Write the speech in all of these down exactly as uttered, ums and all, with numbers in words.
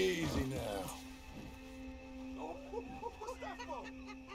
Easy now. What's that for?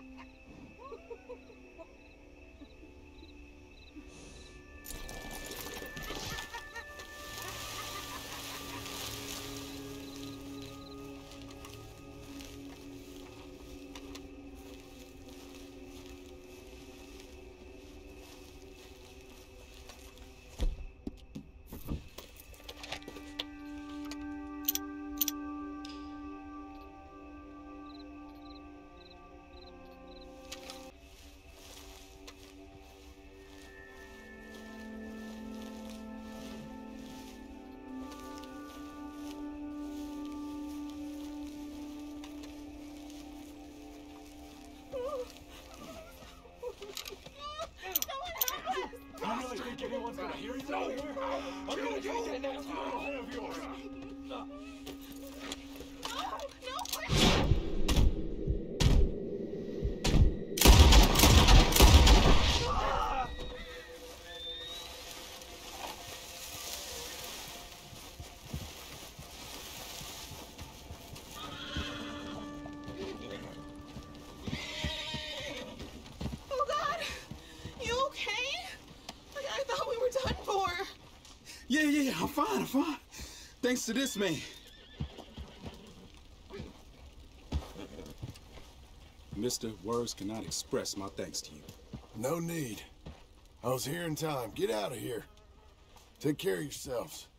You really think anyone's gonna hear you out here? I'm gonna take that next one of yours. No, no, please. Oh God, you okay? Like, I thought we were done for. Yeah, yeah, yeah, I'm fine, I'm fine. Thanks to this man. Mister, words cannot express my thanks to you. No need. I was here in time. Get out of here. Take care of yourselves.